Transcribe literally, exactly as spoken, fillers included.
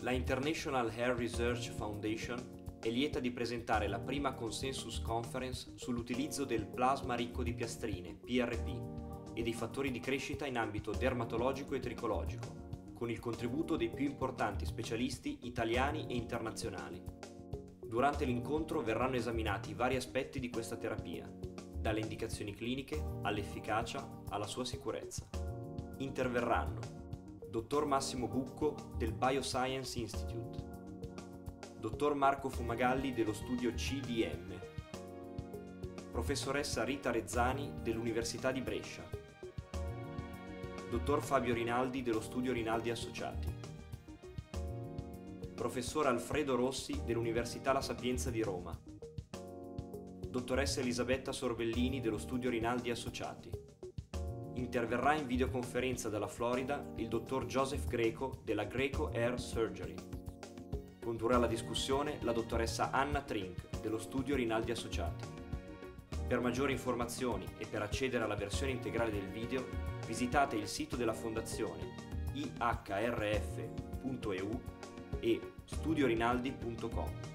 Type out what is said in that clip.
La International Hair Research Foundation è lieta di presentare la prima Consensus Conference sull'utilizzo del plasma ricco di piastrine, P R P, e dei fattori di crescita in ambito dermatologico e tricologico, con il contributo dei più importanti specialisti italiani e internazionali. Durante l'incontro verranno esaminati vari aspetti di questa terapia, dalle indicazioni cliniche all'efficacia alla sua sicurezza. Interverranno Dottor Massimo Bucco del Bioscience Institute, Dottor Marco Fumagalli dello studio C D M, Professoressa Rita Rezzani dell'Università di Brescia, Dottor Fabio Rinaldi dello studio Rinaldi Associati, Professor Alfredo Rossi dell'Università La Sapienza di Roma, Dottoressa Elisabetta Sorbellini dello studio Rinaldi Associati. Interverrà in videoconferenza dalla Florida il dottor Joseph Greco della Greco Hair Surgery. Condurrà la discussione la dottoressa Anna Trink dello studio Rinaldi Associati. Per maggiori informazioni e per accedere alla versione integrale del video, visitate il sito della Fondazione i h r f punto e u e studio rinaldi punto com.